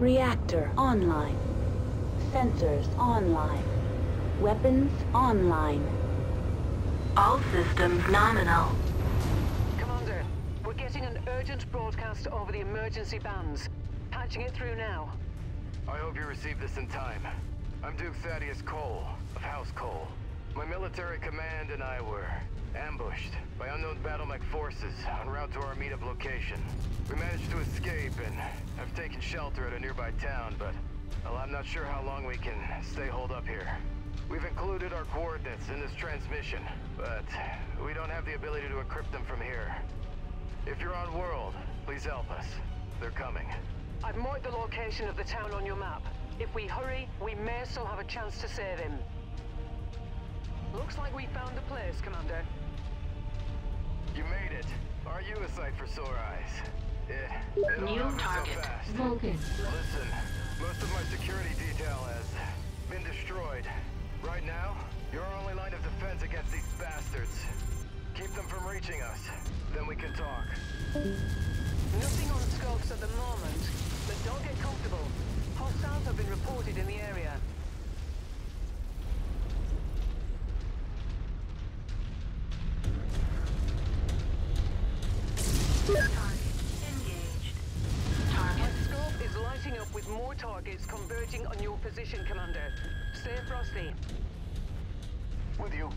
Reactor online. Sensors online. Weapons online. All systems nominal. Commander, we're getting an urgent broadcast over the emergency bands. Patching it through now. I hope you received this in time. I'm Duke Thaddeus Cole, of House Cole. My military command and I were ambushed by unknown battlemech forces en route to our meetup location. We managed to escape and have taken shelter at a nearby town, but well, I'm not sure how long we can stay holed up here. We've included our coordinates in this transmission, but we don't have the ability to encrypt them from here. If you're on world, please help us. They're coming. I've marked the location of the town on your map. If we hurry, we may still have a chance to save him. Looks like we found the place, Commander. You made it. Are you a sight for sore eyes? It all New happened target. so fast. Vulcan. Listen, most of my security detail has been destroyed. Right now, you're our only line of defense against these bastards. Keep them from reaching us, then we can talk. Nothing on scopes at the moment, but don't get comfortable. Hostiles have been reported in the area. Target engaged. Target. My scope is lighting up with more targets converging on your position, Commander. Stay frosty. With you.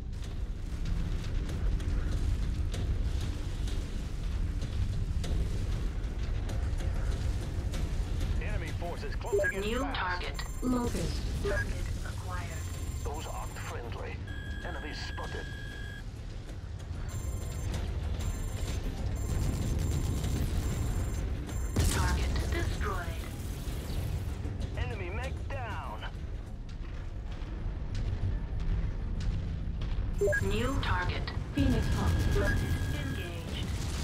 Enemy forces closing in New fast. target. Locust. Target acquired. Those aren't friendly. Enemies spotted. Target destroyed. Enemy mech down. New target. Phoenix Hawk. Engaged.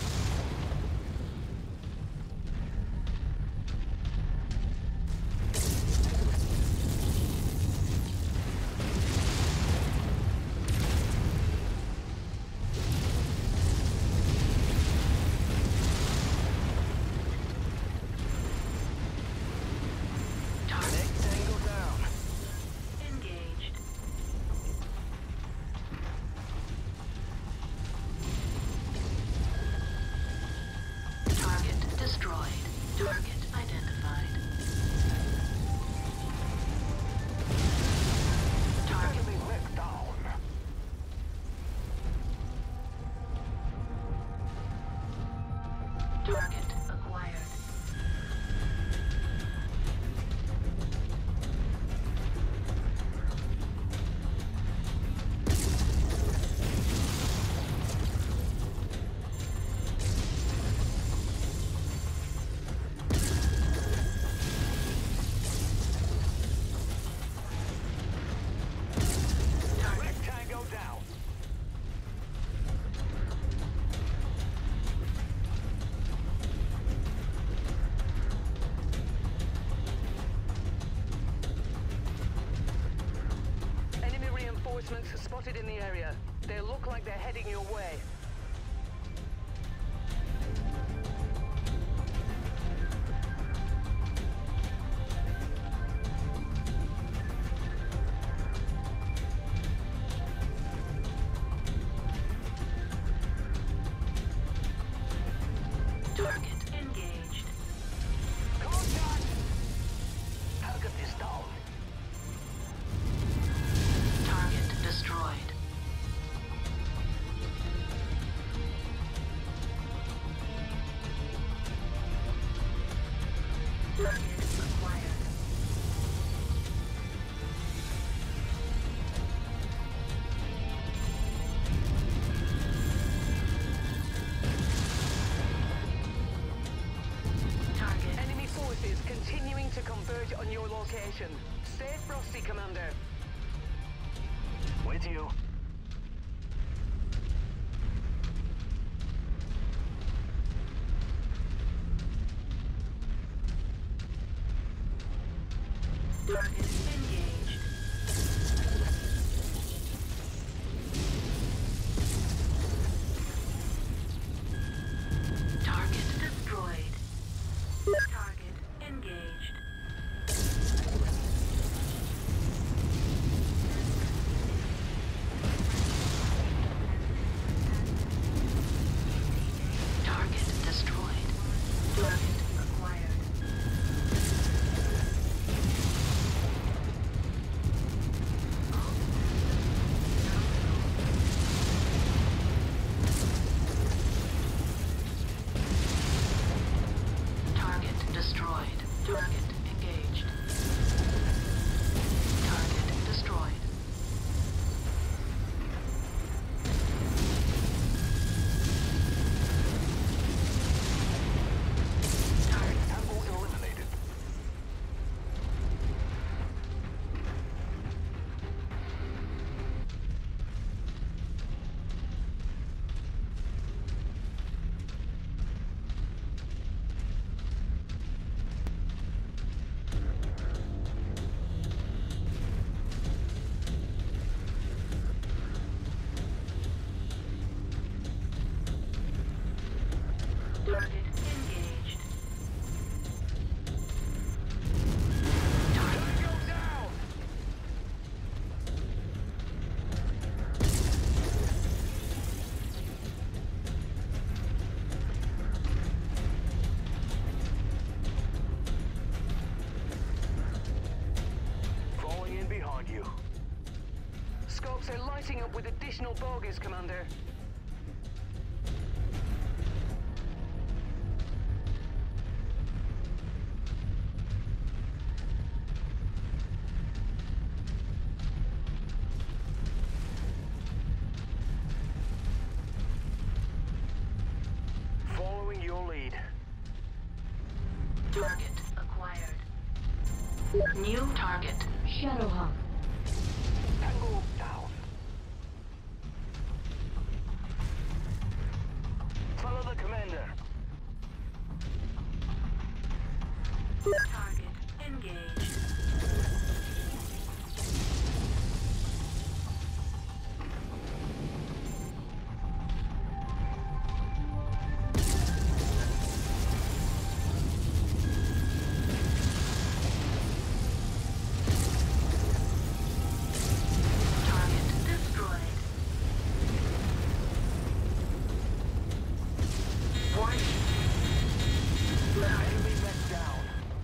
Mech tango down. Engaged. Target destroyed. Target identified. Target. Enemy mech down. Target acquired. Mech tango down. Enemy reinforcements spotted in the area. They look like they're heading your way. Target engaged. Contact! Target is down. Target destroyed. Target acquired. Target. Enemy forces continuing to converge on your location. Stay frosty, Commander. With you. Target engaged. Target destroyed. Target engaged. destroyed. Target engaged. Target destroyed. Tango eliminated. Target engaged. Target Tango down! Falling in behind you. Scopes are lighting up with additional bogies, Commander. Following your lead. target acquired. New target. Shadowhawk. Tango down. Follow the commander. Target engaged. Target destroyed. Warning. Enemy mech down.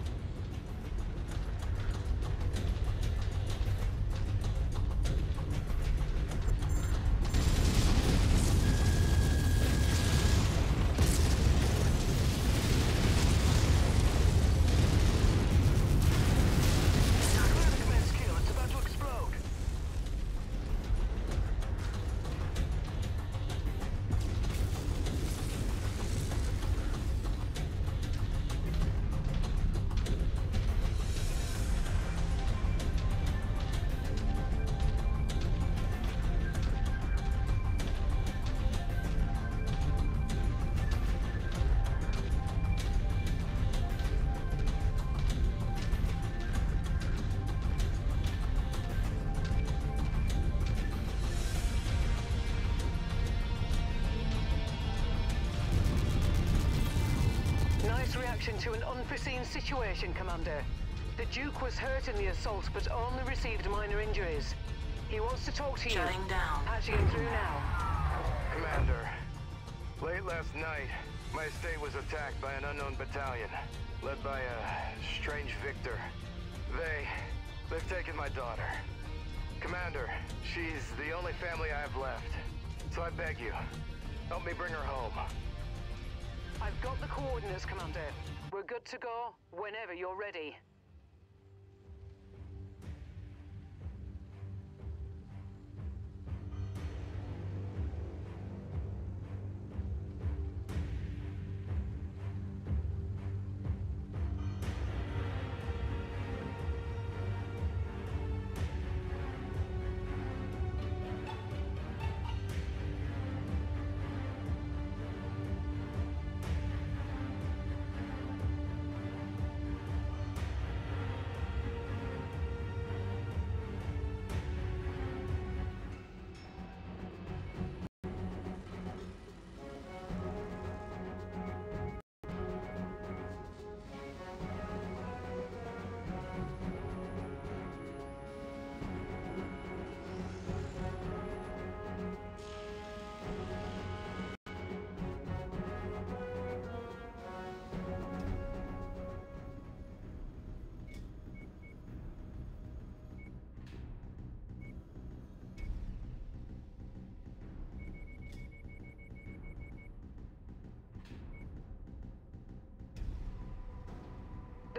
Clear the command skill. It's about to explode. Nice reaction to an unforeseen situation, Commander. The Duke was hurt in the assault, but only received minor injuries. He wants to talk to you. Shutting down. Patching him through now. Commander, late last night, my estate was attacked by an unknown battalion, led by a strange victor. They've taken my daughter. Commander, she's the only family I have left. So I beg you, help me bring her home. I've got the coordinates, Commander. We're good to go whenever you're ready.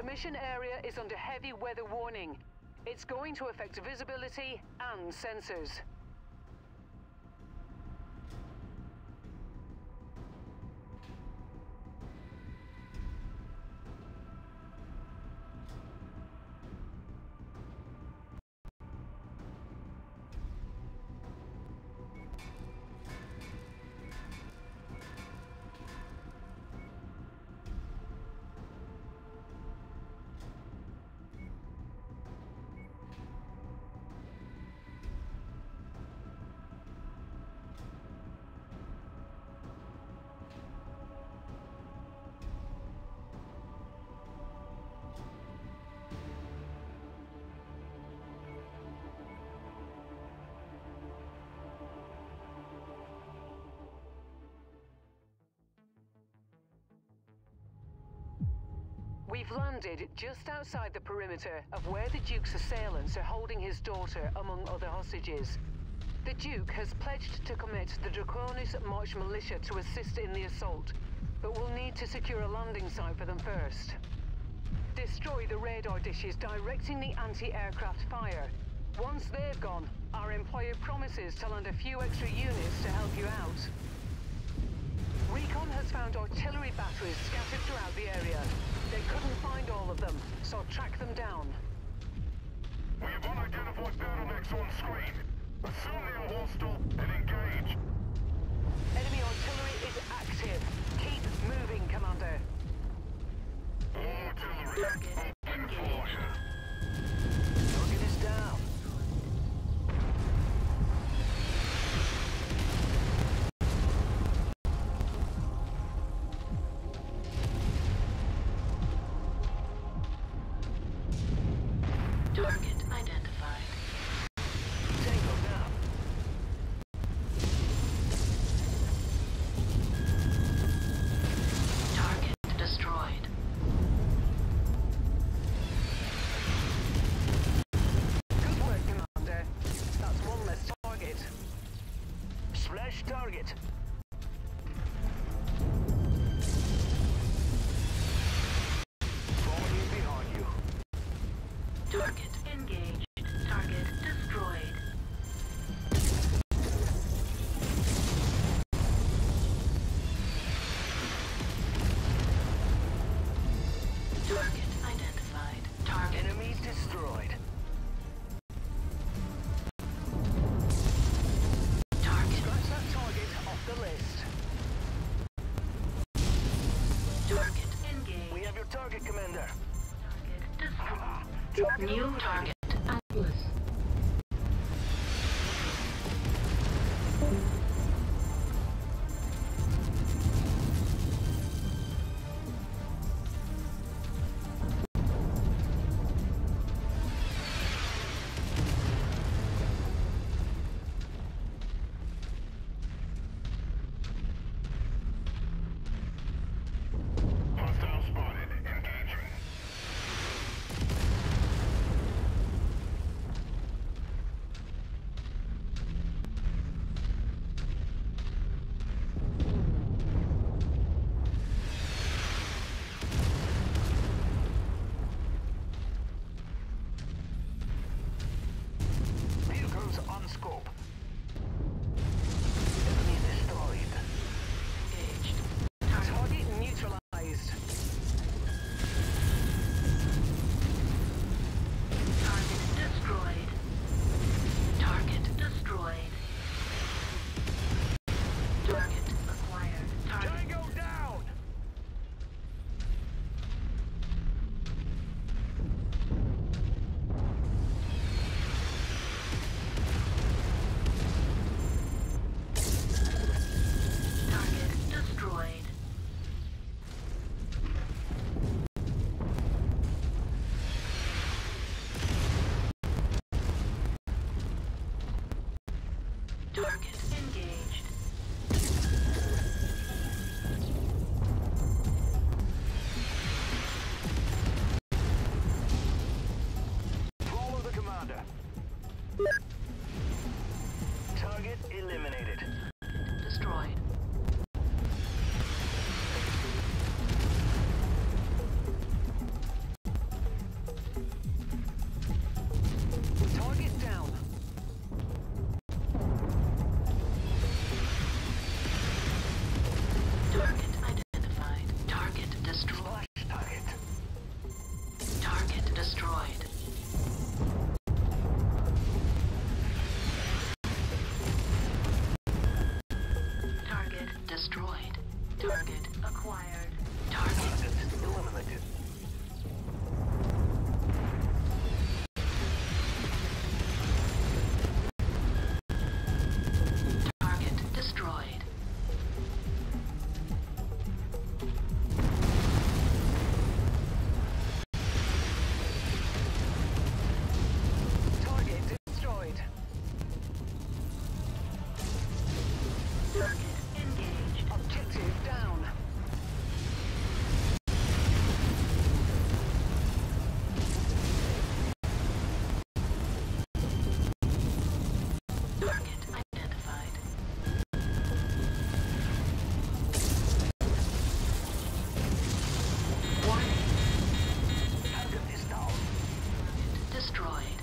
The mission area is under heavy weather warning. It's going to affect visibility and sensors. We've landed just outside the perimeter of where the Duke's assailants are holding his daughter among other hostages. The Duke has pledged to commit the Draconis March militia to assist in the assault, but we'll need to secure a landing site for them first. Destroy the radar dishes directing the anti-aircraft fire. Once they've gone, our employer promises to land a few extra units to help you out. Recon has found artillery batteries scattered throughout the area. They couldn't find all of them, so track them down. We have unidentified battle mechs on screen. Assume they are hostile and engage. Enemy artillery is active. Keep moving, Commander. All artillery. Target engaged. Target is down. Target identified. Tango down. Target destroyed. Good work, Commander. That's one less target. Splash target. Falling behind you. Target engaged. Target destroyed. Target identified. Target Enemy destroyed. target Scratch that target off the list. target engaged. We have your target, Commander. Target destroyed. New target. Atlas. Hostile spotted. Engaging. Vehicles on scope. Enemy destroyed. Engaged. Target Target neutralized. destroyed. Target destroyed. Target acquired. Target Tango down. target destroyed. Target engaged. Follow the commander. Target eliminated. Destroyed. acquired. Target. Target eliminated. Target destroyed. Target destroyed. Target engaged. Objective down. Target identified. Warning. Target is down. Destroyed.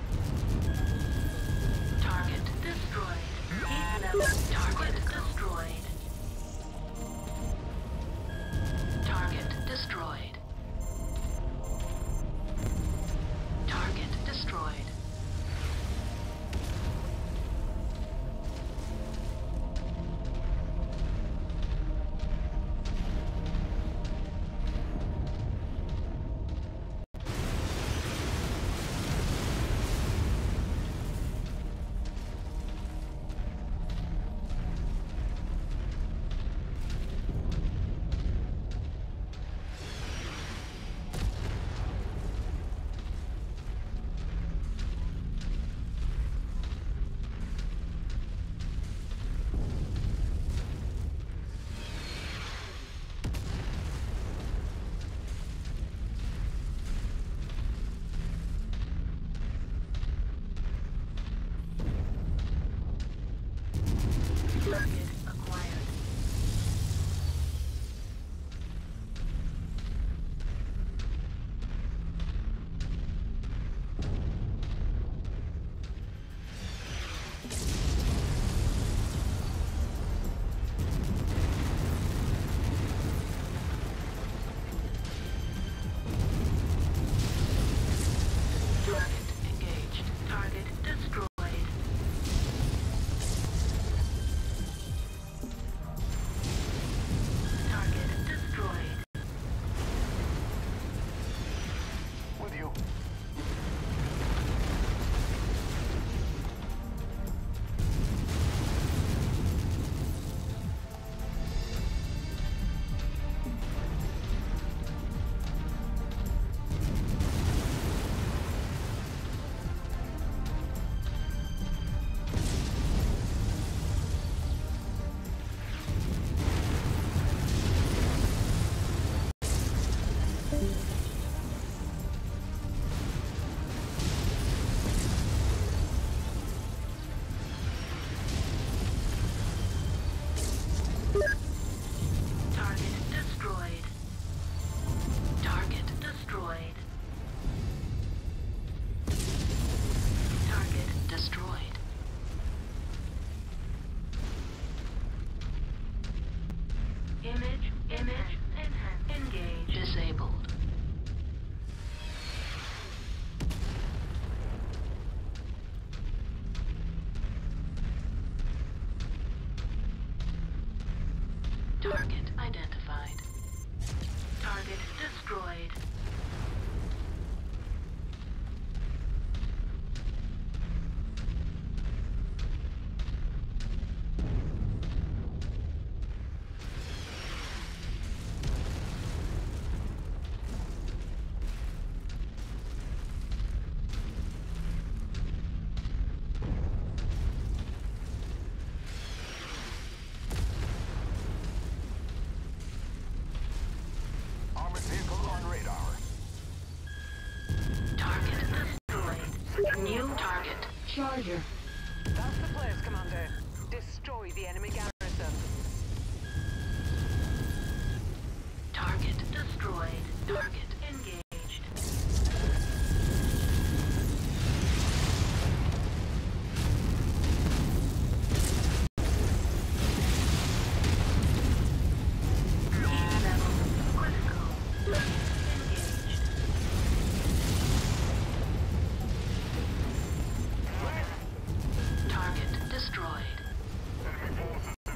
Target destroyed. Heat level. Target destroyed. Target destroyed. Target destroyed. Target acquired. Target engaged. Target destroyed. Target destroyed. With you. Target destroyed. Target destroyed. Target destroyed. Image enhanced. Engage. Disabled. Target identified. Target destroyed. Armored vehicle on radar. Target destroyed. New target. Charger. That's the place, Commander. Destroy the enemy garrison. Target destroyed. Target engaged. Heat level critical. Engaged. Target destroyed. Enemy forces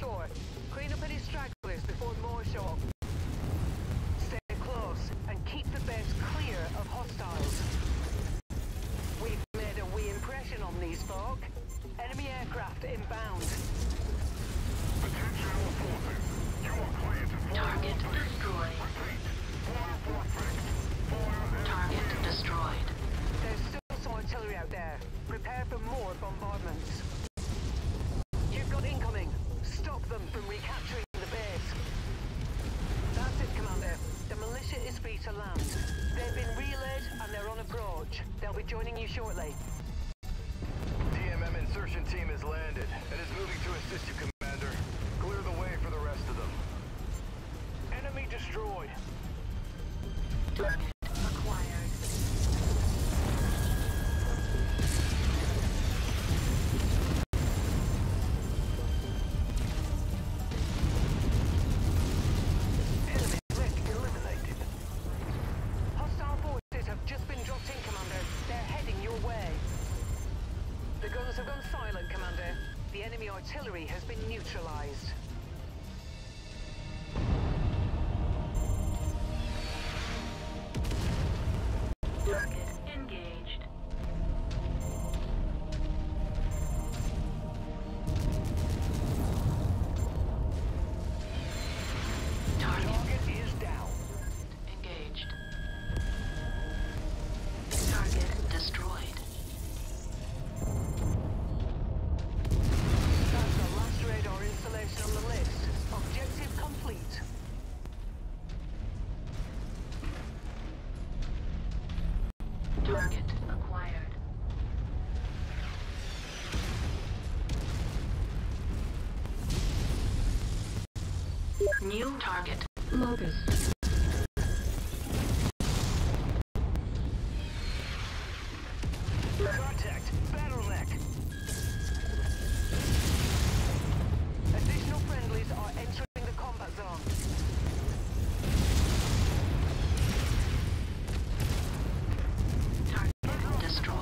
shore. Clean up any stragglers before more show up. Stay close and keep the base clear of hostiles. We've made a wee impression on these folk. Enemy aircraft inbound. Attention all forces. You are clear to fire. Target destroyed. Repeat. Fire for effect. Fire Target destroyed. There's still some artillery out there. Prepare for more bombardments. You've got incoming. Stop them from recapturing the base. That's it, Commander. The militia is free to land. They've been relayed and they're on approach. They'll be joining you shortly. TMM insertion team has landed and is moving to assist you, Commander. Clear the way for the rest of them. Enemy destroyed. Target acquired. Enemy wreck eliminated. Hostile forces have just been dropped in, Commander. They're heading your way. The guns have gone silent, Commander. The enemy artillery has been neutralized. Target engaged. Target Target is down. engaged. Target destroyed. That's the last radar installation on the list. Objective complete. Target acquired. New target. Locust. Contact. Battleneck. Additional friendlies are entering the combat zone. Target destroyed.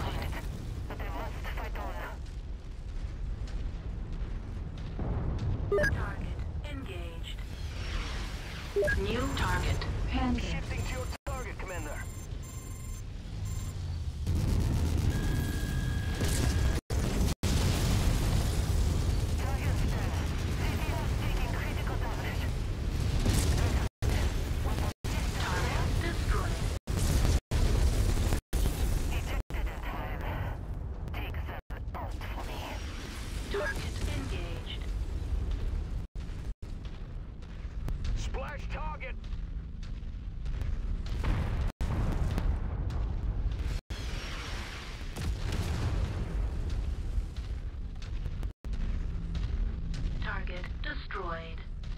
Target engaged. New target. Handling. Shifting to your target, Commander. Target destroyed. Target engaged. Splash target. Target destroyed.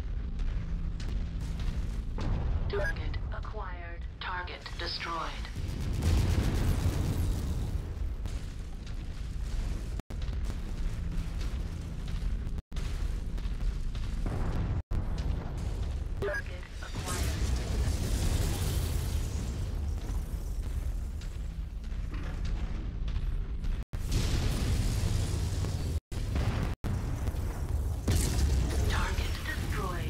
Target acquired. Target destroyed. Target acquired. Target destroyed.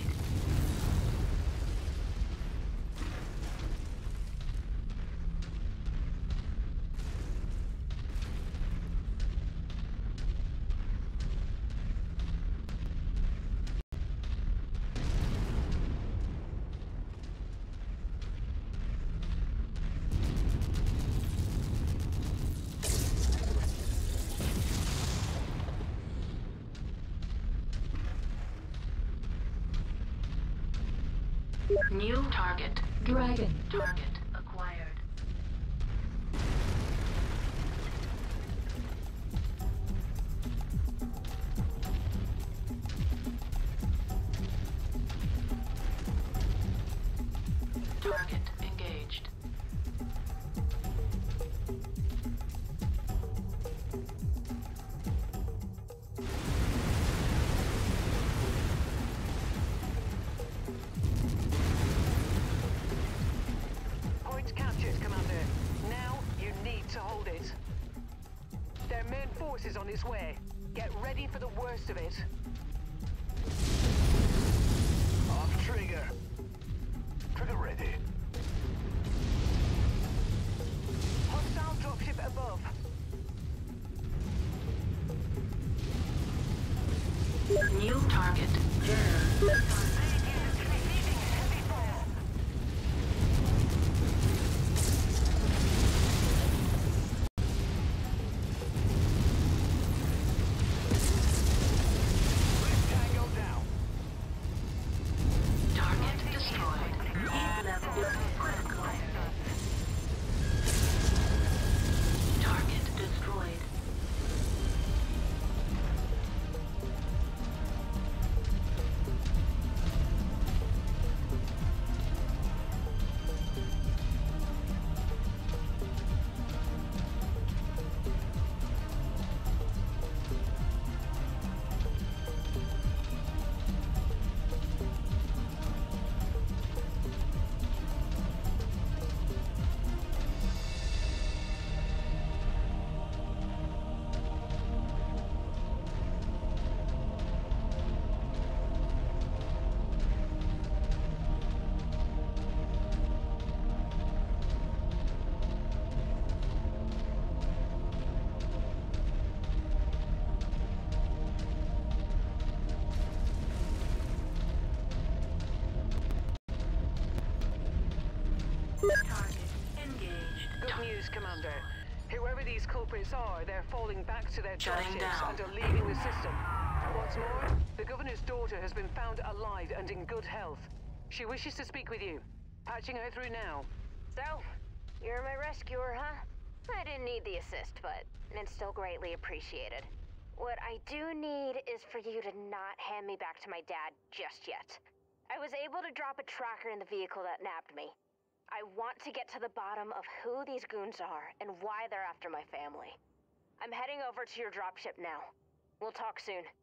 New target. Dragon. Target acquired. Target engaged. Point captured, Commander. Now you need to hold it. Their main force is on its way. Get ready for the worst of it. trigger. Trigger ready. Hostile dropship above. New target. Tango down. Target destroyed. Heat level critical. Target destroyed. Target engaged. Good news, Commander. Whoever these culprits are, they're falling back to their Shutting dropships down. and are leaving the system. What's more, the Governor's daughter has been found alive and in good health. She wishes to speak with you. Patching her through now. So, you're my rescuer, huh? I didn't need the assist, but it's still greatly appreciated. What I do need is for you to not hand me back to my dad just yet. I was able to drop a tracker in the vehicle that nabbed me. I want to get to the bottom of who these goons are and why they're after my family. I'm heading over to your dropship now. We'll talk soon.